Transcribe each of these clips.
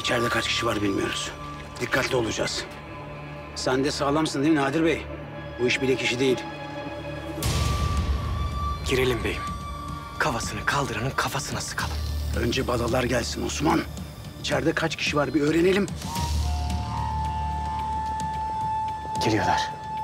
İçeride kaç kişi var bilmiyoruz. Dikkatli olacağız. Sen de sağlamsın değil mi Nadir Bey? Bu iş bilek işi değil. Girelim beyim. Kafasını kaldıranın kafasına sıkalım. Önce balalar gelsin Osman. İçeride kaç kişi var bir öğrenelim. Geliyorlar.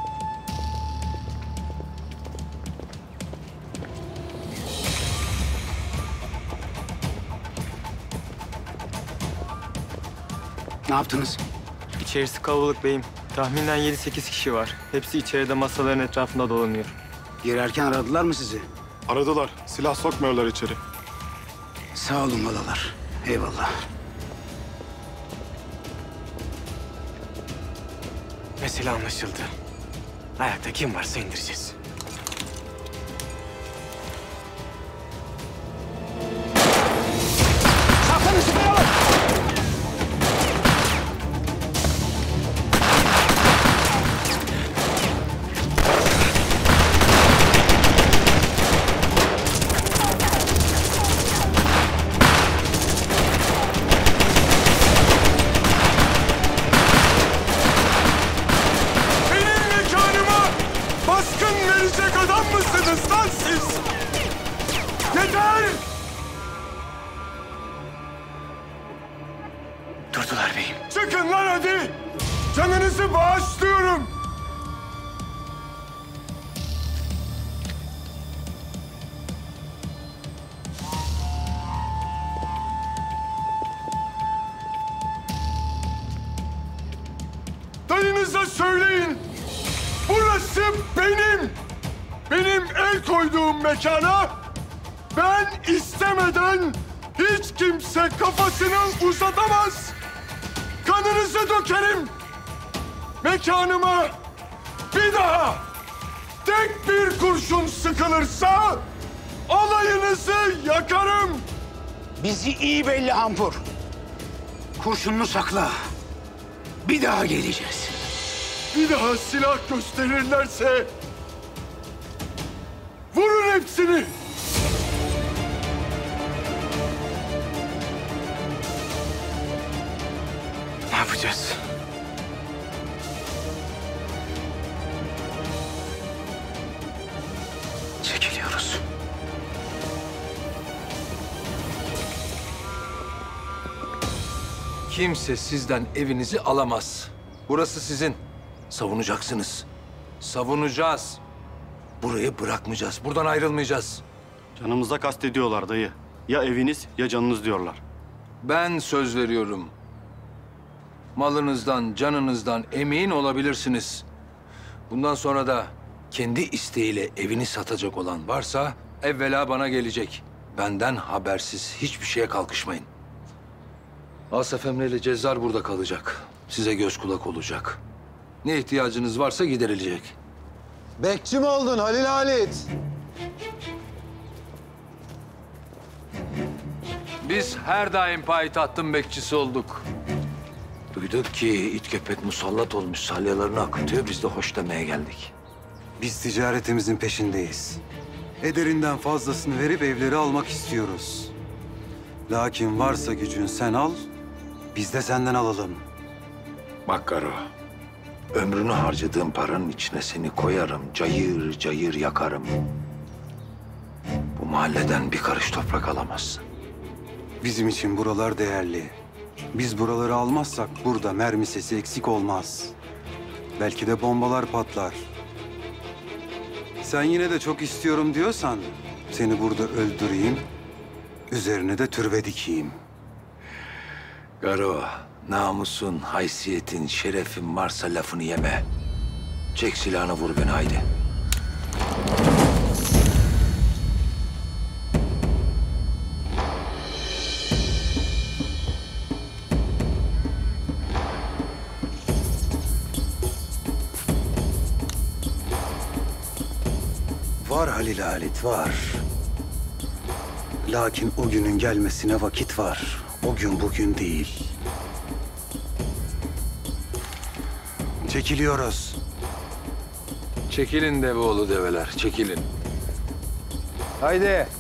Ne yaptınız? İçerisi kalabalık beyim. Tahminen 7-8 kişi var. Hepsi içeride masaların etrafında dolanıyor. Girerken aradılar mı sizi? Aradılar. Silah sokmuyorlar içeri. Sağ olun balalar. Eyvallah. Mesele anlaşıldı. Ayakta kim varsa indireceğiz. Kaptanı sıkıyorlar! Durdular beyim. Çıkın lan hadi! Canınızı bağışlıyorum! Dayınıza söyleyin! Burası benim! Benim el koyduğum mekana ben istemeden hiç kimse kafasını uzatamaz! Kanınızı dökerim! Mekanıma bir daha tek bir kurşun sıkılırsa alayınızı yakarım! Bizi iyi belli Hampur. Kurşununu sakla. Bir daha geleceğiz. Bir daha silah gösterirlerse vurun hepsini! Ne yapacağız? Çekiliyoruz. Kimse sizden evinizi alamaz. Burası sizin. Savunacaksınız. Savunacağız. Burayı bırakmayacağız. Buradan ayrılmayacağız. Canımıza kastediyorlar dayı. Ya eviniz ya canınız diyorlar. Ben söz veriyorum. Malınızdan, canınızdan emin olabilirsiniz. Bundan sonra da kendi isteğiyle evini satacak olan varsa evvela bana gelecek. Benden habersiz hiçbir şeye kalkışmayın. Asaf Emre ile Cezzar burada kalacak. Size göz kulak olacak. Ne ihtiyacınız varsa giderilecek. Bekçi mi oldun Halil Halit? Biz her daim payitahtın bekçisi olduk. Duyduk ki it köpek musallat olmuş, salyalarını akıtıyor. Biz de hoş demeye geldik. Biz ticaretimizin peşindeyiz. Ederinden fazlasını verip evleri almak istiyoruz. Lakin varsa gücün sen al, biz de senden alalım. Bak Garo, ömrünü harcadığım paranın içine seni koyarım, cayır cayır yakarım. Bu mahalleden bir karış toprak alamazsın. Bizim için buralar değerli. Biz buraları almazsak burada mermi sesi eksik olmaz. Belki de bombalar patlar. Sen yine de çok istiyorum diyorsan seni burada öldüreyim, üzerine de türbe dikeyim. Garo, namusun, haysiyetin, şerefin varsa lafını yeme. Çek silahını vur beni haydi. Var Halil Halit, var. Lakin o günün gelmesine vakit var. O gün bugün değil. Çekiliyoruz. Çekilin Deveoğlu develer, çekilin. Haydi.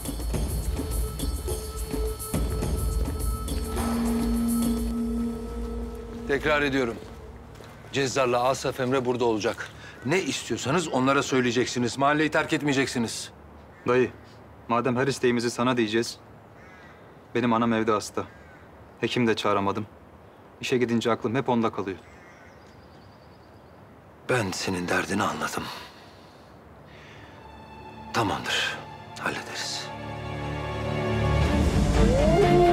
Tekrar ediyorum. Cezzar'la Asaf Emre burada olacak. Ne istiyorsanız onlara söyleyeceksiniz. Mahalleyi terk etmeyeceksiniz. Dayı, madem her isteğimizi sana diyeceğiz. Benim anam evde hasta. Hekim de çağıramadım. İşe gidince aklım hep onda kalıyor. Ben senin derdini anladım. Tamamdır. Hallederiz.